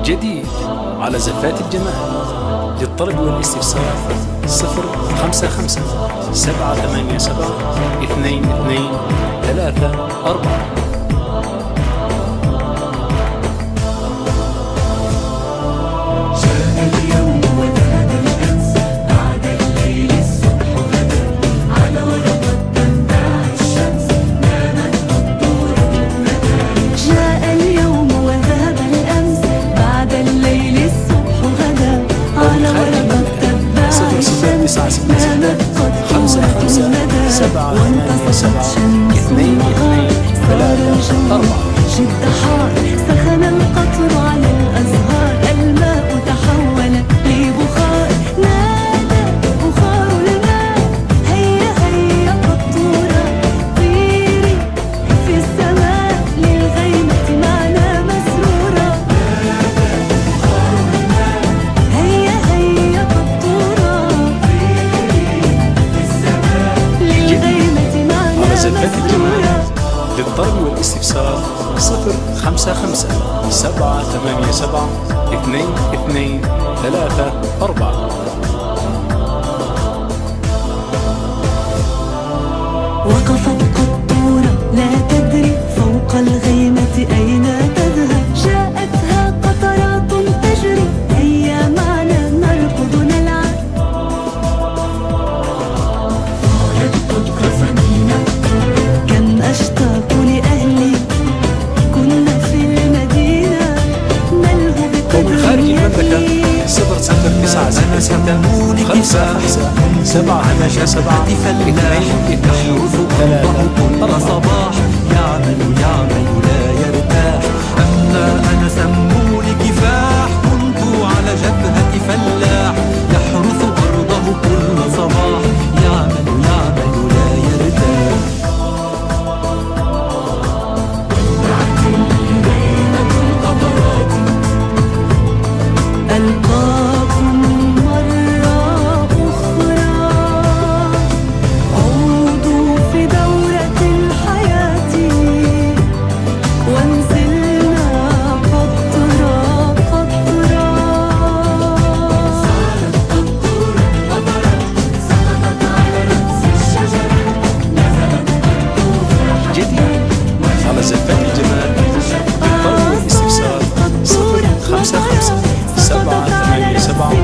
جديد على زفات الجمال. للطلب والاستفسار 055 787 2234. جد حار سخن القطر على الأزهار، الماء تحول لبخار، نادى بخار الماء هيا هيا قطورة طيري في السماء للغيمة معنا مسرورة. نادى بخار الماء هيا هيا قطورة طيري في السماء للغيمة معنا مسرورة. للطلب والاستفسار 055 787 2234. وقفت قطورة لا تدري فوق الغيمة أين تذهب، جاءتها قطرات تجري هيا معنا نركض نلعب. قالت قد قسمينا كم أشتاق لأهلي، كنا في المدينة نلهو بقدر 00966 787 2234. صباح يعمل لا يرتاح، أما أنا سموني كفاح، كنت على جبهة فلاح يحرث أرضه كل صباح، يعمل لا يرتاح. ألقاكم مرة أخرى، عودوا في دورة الحياة وانزلنا قطرة قطرة. صارت قطورة قطرت سقطت على رأس الشجرة، نزلت قطورة جديد على زفات الجمال. للطلب والاستفسار 055 787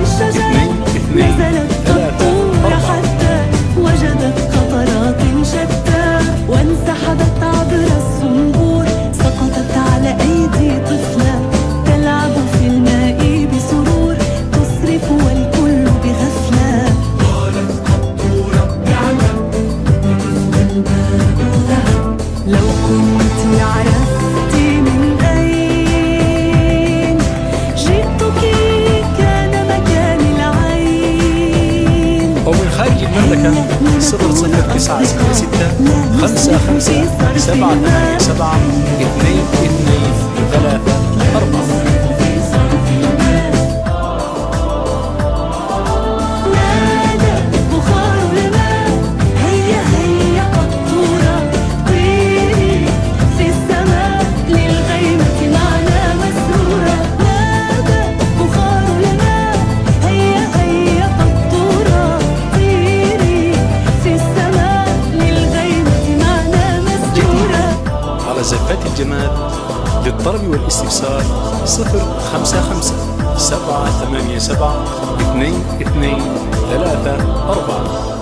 2234. حتى وجدت قطرات شتى وانسحبت عبر الصنبور، سقطت على أيدي طفلة تلعب في الماء بسرور، تصرف والكل بغفلة. قالت قطورة نعمة الماء ذهب، لو كنت عرفت من أين جئتك كان مكان العين. ومن خارج المملكة 00966 55 787 2234. نادى بخار الماء هيا هيا قطورة طيري في السماء للغيمة معنا مسرورة. نادى بخار الماء هيا هيا قطورة طيري في السماء للغيمة معنا مسرورة. على زفات الجمال. للطلب والاستفسار 055 787 2234.